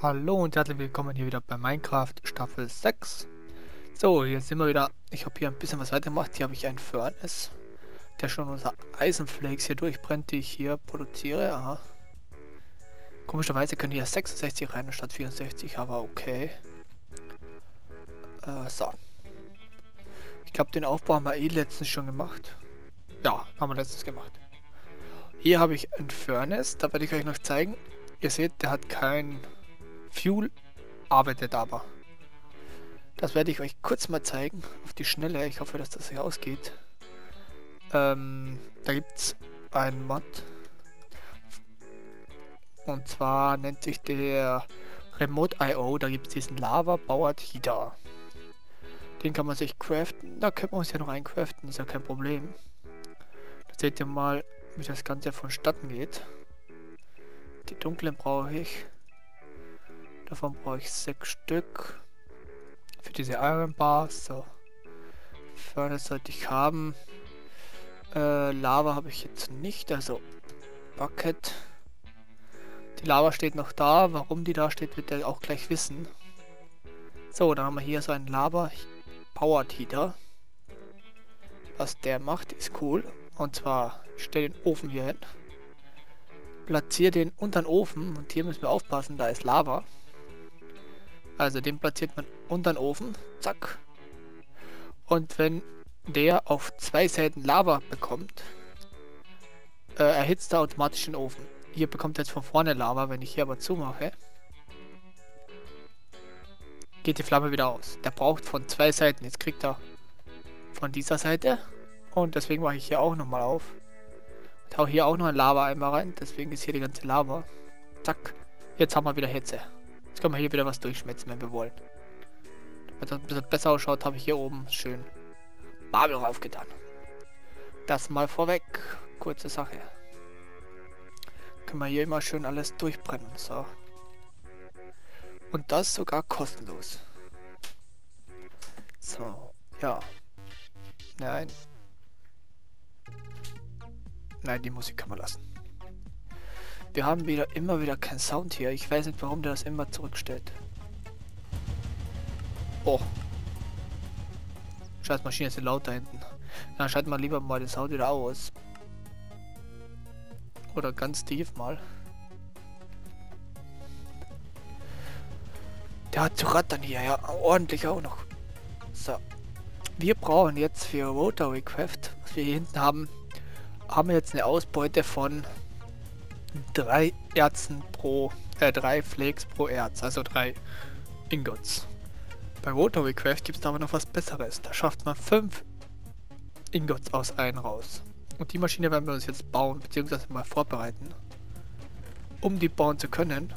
Hallo und herzlich willkommen hier wieder bei Minecraft Staffel 6. So, hier sind wir wieder. Ich habe hier ein bisschen was weitergemacht. Hier habe ich einen Furnace, der schon unser Eisenflakes hier durchbrennt, die ich hier produziere. Aha. Komischerweise können hier 66 rein statt 64, aber okay. So. Ich glaube, den Aufbau haben wir eh letztens schon gemacht. Ja, haben wir letztens gemacht. Hier habe ich ein Furnace, da werde ich euch noch zeigen. Ihr seht, der hat kein Fuel, arbeitet aber. Das werde ich euch kurz mal zeigen, auf die Schnelle. Ich hoffe, dass das sich ausgeht. Da gibt es einen Mod. Und zwar nennt sich der Remote.io. Da gibt es diesen Lava Powered Heater. Den kann man sich craften. Da können wir uns ja noch eincraften, ist ja kein Problem. Da seht ihr mal, wie das Ganze vonstatten geht. Die dunklen brauche ich. Davon brauche ich 6 Stück. Für diese Iron Bars. So. Furnace sollte ich haben. Lava habe ich jetzt nicht. Also Bucket. Die Lava steht noch da. Warum die da steht, wird er auch gleich wissen. So, dann haben wir hier so einen Lava Powered Heater. Was der macht, ist cool. Und zwar, ich stelle den Ofen hier hin. Platziere den unter den Ofen. Und hier müssen wir aufpassen, da ist Lava. Also den platziert man unter den Ofen. Zack. Und wenn der auf 2 Seiten Lava bekommt, erhitzt er automatisch den Ofen. Hier bekommt er jetzt von vorne Lava. Wenn ich hier aber zumache, geht die Flamme wieder aus. Der braucht von 2 Seiten. Jetzt kriegt er von dieser Seite. Und deswegen mache ich hier auch nochmal auf. Und hau hier auch noch ein Lava-Eimer rein. Deswegen ist hier die ganze Lava. Zack. Jetzt haben wir wieder Hitze. Jetzt können wir hier wieder was durchschmelzen, wenn wir wollen. Damit das ein bisschen besser ausschaut, habe ich hier oben schön Marble raufgetan. Das mal vorweg. Kurze Sache. Können wir hier immer schön alles durchbrennen. So. Und das sogar kostenlos. So. Ja. Nein. Nein, die Musik kann man lassen. Wir haben immer wieder keinen Sound hier. Ich weiß nicht, warum der das immer zurückstellt. Oh. Scheiß Maschine ist laut da hinten. Dann schalten wir lieber mal den Sound wieder aus. Oder ganz tief mal. Der hat zu rattern hier, ja. Ordentlich auch noch. So. Wir brauchen jetzt für Rotary Craft, was wir hier hinten haben, wir jetzt eine Ausbeute von 3 Erzen pro, 3 Flakes pro Erz, also 3 Ingots. Bei Rotary Craft gibt es aber noch was Besseres. Da schafft man 5 Ingots aus 1 raus. Und die Maschine werden wir uns jetzt bauen, beziehungsweise mal vorbereiten, um die bauen zu können.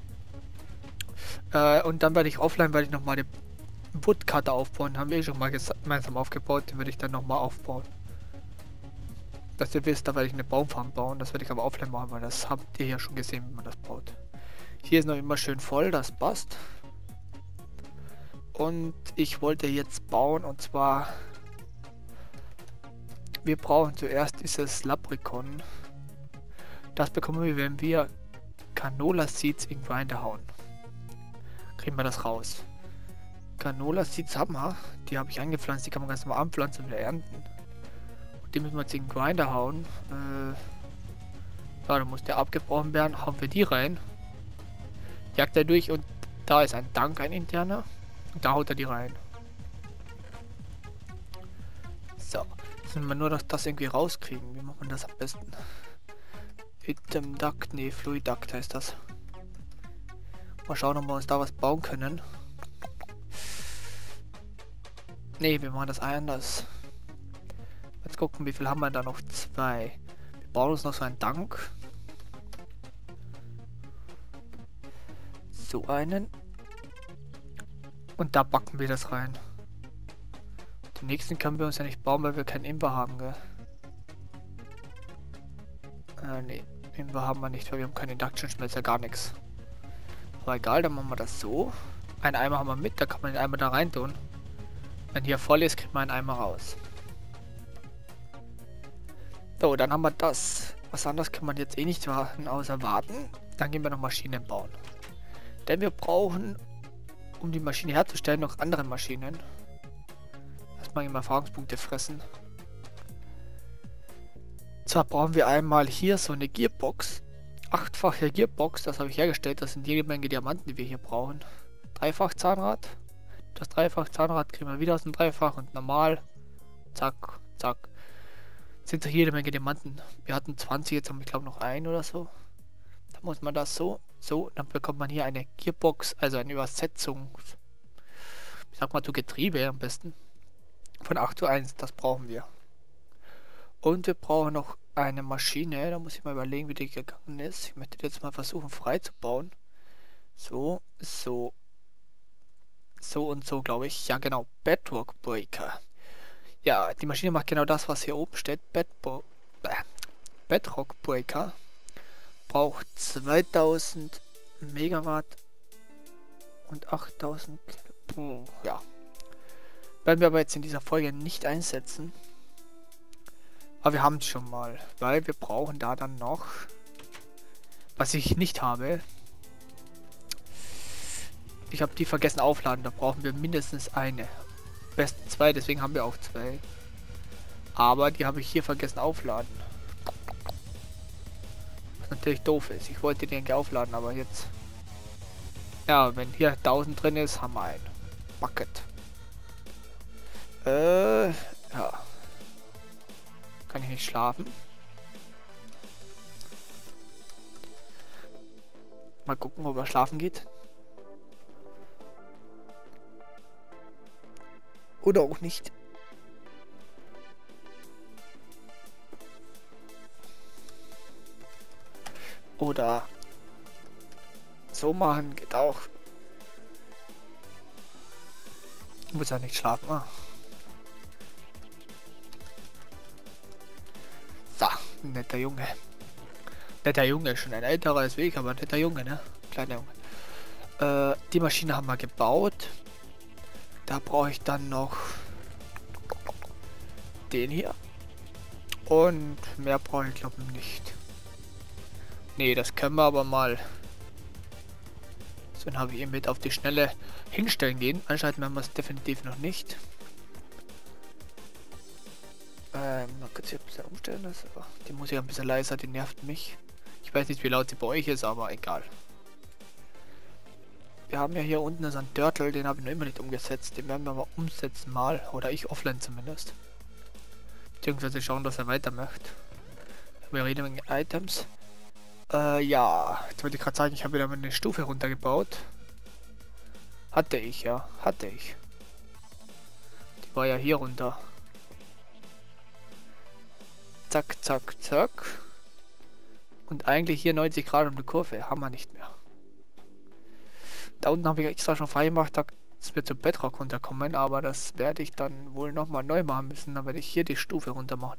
Und dann werde ich offline, nochmal die Woodcutter aufbauen. Haben wir schon mal gemeinsam aufgebaut, den werde ich dann nochmal aufbauen. Dass ihr wisst, da werde ich eine Baumfarm bauen. Das werde ich aber offline machen, weil das habt ihr ja schon gesehen, wie man das baut. Hier ist noch immer schön voll, das passt. Und ich wollte jetzt bauen, und zwar, wir brauchen zuerst dieses Labrikon. Das bekommen wir, wenn wir Canola Seeds in Grinder hauen. Kriegen wir das raus. Canola Seeds haben wir. Die habe ich eingepflanzt, die kann man ganz normal anpflanzen und wieder ernten. Die müssen wir jetzt in den Grinder hauen. Ja, dann muss der abgebrochen werden. Hauen wir die rein. Jagt er durch und da ist ein Tank, ein interner. Und da haut er die rein. So. Jetzt müssen wir nur das irgendwie rauskriegen. Wie macht man das am besten? Item Duct, nee, Fluid Duct heißt das. Mal schauen, ob wir uns da was bauen können. Nee, wir machen das anders. Jetzt gucken, wie viel haben wir da noch? 2. Wir bauen uns noch so einen Tank. So einen. Und da backen wir das rein. Den nächsten können wir uns ja nicht bauen, weil wir keinen Imber haben, gell? Nee, Imber haben wir nicht, weil wir haben keinen Induction-Schmelzer, gar nichts. Aber egal, dann machen wir das so. Einen Eimer haben wir mit, da kann man den Eimer da rein tun. Wenn hier voll ist, kriegt man einen Eimer raus. So, dann haben wir das. Was anderes kann man jetzt eh nicht machen, außer warten. Dann gehen wir noch Maschinen bauen. Denn wir brauchen, um die Maschine herzustellen, noch andere Maschinen. Erstmal eben Erfahrungspunkte fressen. Zwar brauchen wir einmal hier so eine Gearbox. 8-fache Gearbox, das habe ich hergestellt. Das sind jede Menge Diamanten, die wir hier brauchen. Dreifach Zahnrad. Das Dreifach Zahnrad kriegen wir wieder aus dem Dreifach und normal. Zack, zack. Sind so jede Menge Diamanten. Wir hatten 20, jetzt haben wir glaube noch einen oder so. Da muss man das so, dann bekommt man hier eine Gearbox, also eine Übersetzung. Ich sag mal zu Getriebe am besten. Von 8:1, das brauchen wir. Und wir brauchen noch eine Maschine, da muss ich mal überlegen, wie die gegangen ist. Ich möchte jetzt mal versuchen frei zu bauen. So, so. So und so, glaube ich. Ja, genau. Bedrock Breaker. Ja, die Maschine macht genau das, was hier oben steht. Bedrock Breaker. Braucht 2000 Megawatt und 8000 Kilo. Ja. Werden wir aber jetzt in dieser Folge nicht einsetzen. Aber wir haben es schon mal. Weil wir brauchen da dann noch, was ich nicht habe. Ich habe die vergessen aufladen. Da brauchen wir mindestens eine. Besten 2, deswegen haben wir auch 2. Aber die habe ich hier vergessen aufladen. Was natürlich doof ist. Ich wollte den aufladen, aber jetzt... Ja, wenn hier 1000 drin ist, haben wir ein Bucket. Ja. Kann ich nicht schlafen? Mal gucken, ob er schlafen geht. Oder auch nicht. Oder so machen geht auch. Muss ja nicht schlafen. Ah. So, netter Junge. Netter Junge, schon ein älterer als ich, aber netter Junge, ne? Kleiner Junge. Die Maschine haben wir gebaut. Da brauche ich dann noch den hier. Und mehr brauche ich glaube nicht. Nee, das können wir aber mal. So, dann habe ich ihn mit auf die Schnelle hinstellen gehen. Anschalten werden wir es definitiv noch nicht. Mal kurz hier ein bisschen umstellen. Das, die Musik ein bisschen leiser, die nervt mich. Ich weiß nicht, wie laut sie bei euch ist, aber egal. Wir haben ja hier unten so einen Turtle, den habe ich noch immer nicht umgesetzt. Den werden wir aber umsetzen mal. Oder ich offline zumindest. Beziehungsweise schauen, dass er weitermacht. Wir reden wegen Items. Ja. Jetzt wollte ich gerade sagen, ich habe wieder eine Stufe runtergebaut. Hatte ich, ja. Hatte ich. Die war ja hier runter. Zack, zack, zack. Und eigentlich hier 90 Grad um die Kurve. Haben wir nicht mehr. Da unten habe ich extra schon frei gemacht, dass wir zu Bedrock runterkommen, aber das werde ich dann wohl nochmal neu machen müssen. Dann werde ich hier die Stufe runter machen.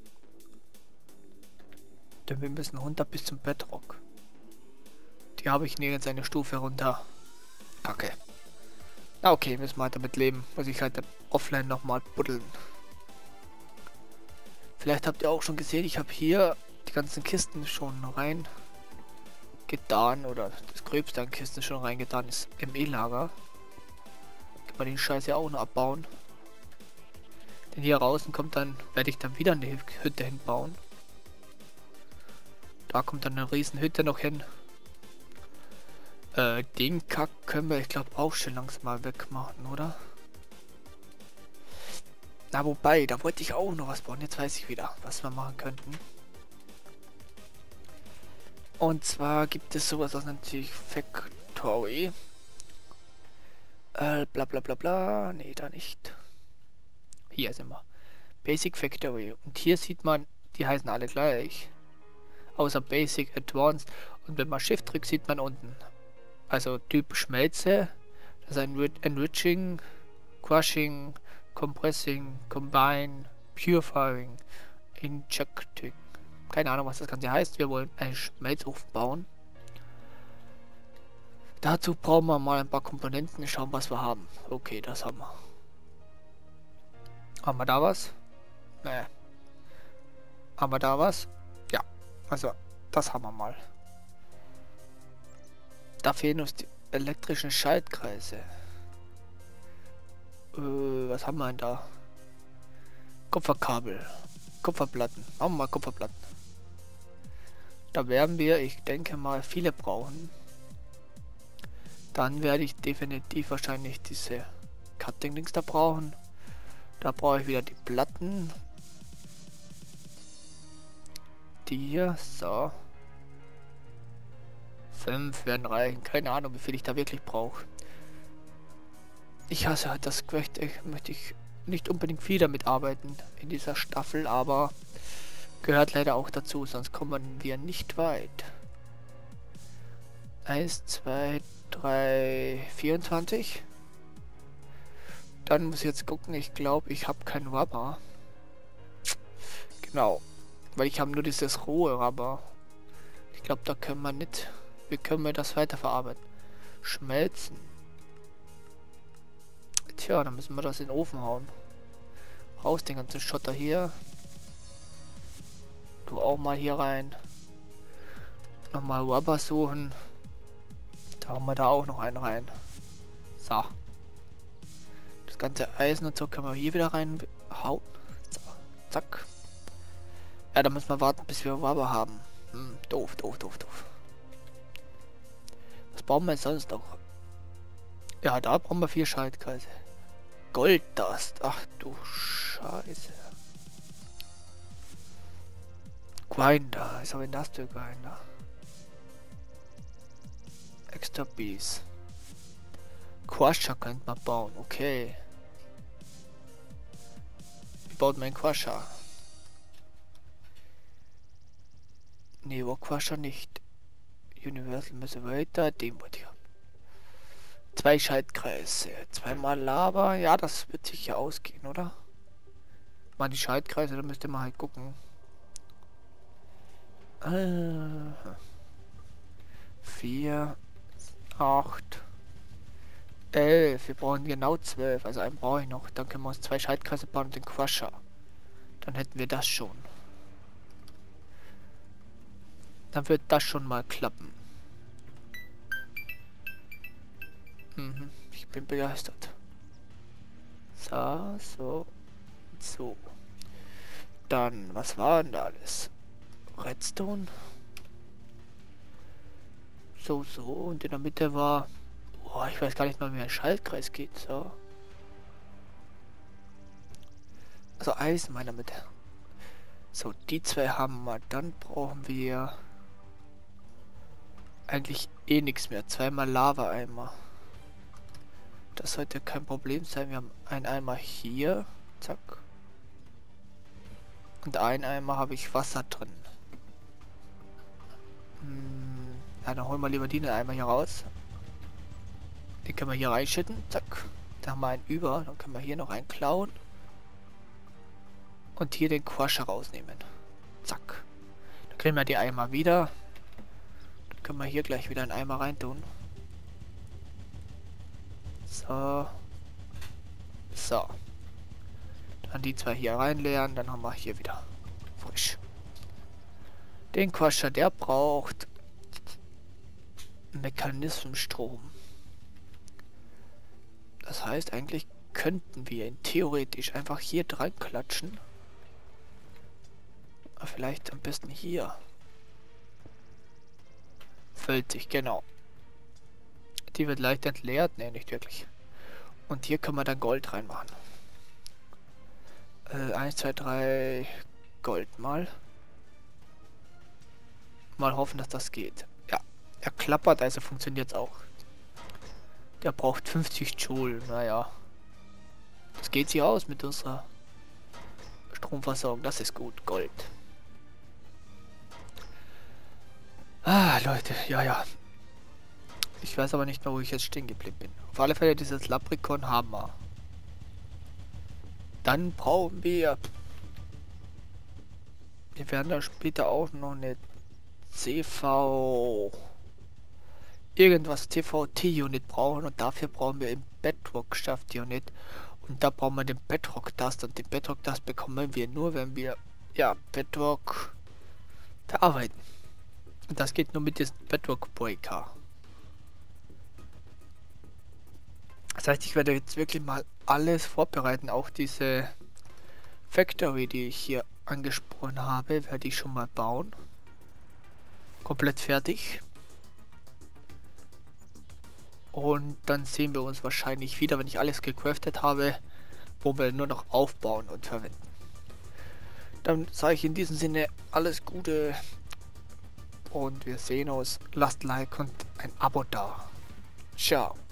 Denn wir müssen runter bis zum Bedrock. Die habe ich nirgends eine Stufe runter. Kacke. Na okay, müssen wir halt damit leben. Muss ich halt offline nochmal buddeln. Vielleicht habt ihr auch schon gesehen, ich habe hier die ganzen Kisten schon rein getan, oder das Gröbste an Kisten schon reingetan ist im E-Lager. Kann man den Scheiß ja auch noch abbauen. Denn hier draußen kommt dann, werde ich dann wieder eine Hütte hinbauen. Da kommt dann eine riesen Hütte noch hin. Den Kack können wir, ich glaube, auch schon langsam mal wegmachen, oder? Na, wobei, da wollte ich auch noch was bauen. Jetzt weiß ich wieder, was wir machen könnten. Und zwar gibt es sowas, das nennt sich Factory. Bla bla bla bla. Nee, da nicht. Hier sind wir. Basic Factory. Und hier sieht man, die heißen alle gleich. Außer Basic, Advanced. Und wenn man Shift drückt, sieht man unten. Also Typ Schmelze. Das ist ein Enriching, Crushing, Compressing, Combine, Purifying, Injecting. Keine Ahnung, was das Ganze heißt. Wir wollen einen Schmelzofen bauen. Dazu brauchen wir mal ein paar Komponenten. Schauen, was wir haben. Okay, das haben wir. Haben wir da was? Nee. Haben wir da was? Ja. Also, das haben wir mal. Da fehlen uns die... elektrischen Schaltkreise. Was haben wir denn da? Kupferkabel. Kupferplatten. Machen wir mal Kupferplatten. Da werden wir, ich denke mal, viele brauchen. Dann werde ich definitiv wahrscheinlich diese Cutting-Links da brauchen. Da brauche ich wieder die Platten. Die hier, so. 5 werden reichen. Keine Ahnung, wie viel ich da wirklich brauche. Ich hasse halt das Quest. Möchte ich nicht unbedingt viel damit arbeiten in dieser Staffel, aber gehört leider auch dazu, sonst kommen wir nicht weit. 1, 2, 3, 24. Dann muss ich jetzt gucken, ich glaube, ich habe kein Rubber. Genau, weil ich habe nur dieses rohe Rubber. Ich glaube, da können wir nicht. Wie können wir das weiterverarbeiten? Schmelzen. Tja, dann müssen wir das in den Ofen hauen. Raus den ganzen Schotter hier. Du auch mal hier rein. Nochmal Rubber suchen. Da haben wir da auch noch einen rein. So. Das ganze Eisen und so können wir hier wieder reinhauen. So. Zack. Ja, da müssen wir warten, bis wir Rubber haben. Doof. Was brauchen wir sonst noch? Ja, da brauchen wir 4 Schaltkreise. Golddust. Ach du Scheiße. Grinder. Was ist denn das für Grinder? Extra Bees. Crusher könnte man bauen. Okay. Wie baut man einen Crusher? Nee, wo Crusher nicht. Universal Meserator, den wollte ich haben. 2 Schaltkreise, 2 mal Lava, ja, das wird sicher ausgehen, oder? Mal die Schaltkreise, da müsste man halt gucken. 4, 8, 11, wir brauchen genau 12, also einen brauche ich noch. Dann können wir uns 2 Schaltkreise bauen und den Crusher. Dann hätten wir das schon. Dann wird das schon mal klappen. Ich bin begeistert. So. Dann, was war denn da alles? Redstone. So. Und in der Mitte war... Boah, ich weiß gar nicht mal, wie ein Schaltkreis geht. So. Also Eisen in der Mitte. So, die 2 haben wir. Dann brauchen wir... eigentlich eh nichts mehr. 2 mal Lava-Eimer. Das sollte kein Problem sein. Wir haben einen Eimer hier. Zack. Und einen Eimer habe ich Wasser drin. Ja, dann holen wir lieber den Eimer hier raus. Den können wir hier reinschütten. Zack. Da haben wir einen über. Dann können wir hier noch einen klauen. Und hier den Crusher rausnehmen. Zack. Dann kriegen wir die Eimer wieder. Dann können wir hier gleich wieder einen Eimer reintun. So. Dann die 2 hier reinleeren, dann haben wir hier wieder frisch. Den Crusher, der braucht Mechanismenstrom. Das heißt, eigentlich könnten wir ihn theoretisch einfach hier dran klatschen. Aber vielleicht am besten hier. Füllt sich, genau. Die wird leicht entleert, ne, nicht wirklich. Und hier können wir dann Gold reinmachen. 1, 2, 3 Gold mal. Mal hoffen, dass das geht. Ja, er klappert, also funktioniert es auch. Der braucht 50 Joule, naja. Das geht sich aus mit unserer Stromversorgung, das ist gut, Gold. Ah, Leute, ja. Ich weiß aber nicht mehr, wo ich jetzt stehen geblieben bin. Auf alle Fälle, dieses Labrikon haben wir. Dann brauchen wir... Wir werden da später auch noch eine CV... Irgendwas TVT-Unit brauchen und dafür brauchen wir im Bedrock-Shaft-Unit. Und da brauchen wir den Bedrock-Dust und den Bedrock-Dust bekommen wir nur, wenn wir, ja, Bedrock verarbeiten. Und das geht nur mit diesem Bedrock-Breaker. Das heißt, ich werde jetzt wirklich mal alles vorbereiten, auch diese Factory, die ich hier angesprochen habe, werde ich schon mal bauen. Komplett fertig. Und dann sehen wir uns wahrscheinlich wieder, wenn ich alles gecraftet habe, wo wir nur noch aufbauen und verwenden. Dann sage ich in diesem Sinne alles Gute und wir sehen uns. Lasst ein Like und ein Abo da. Ciao.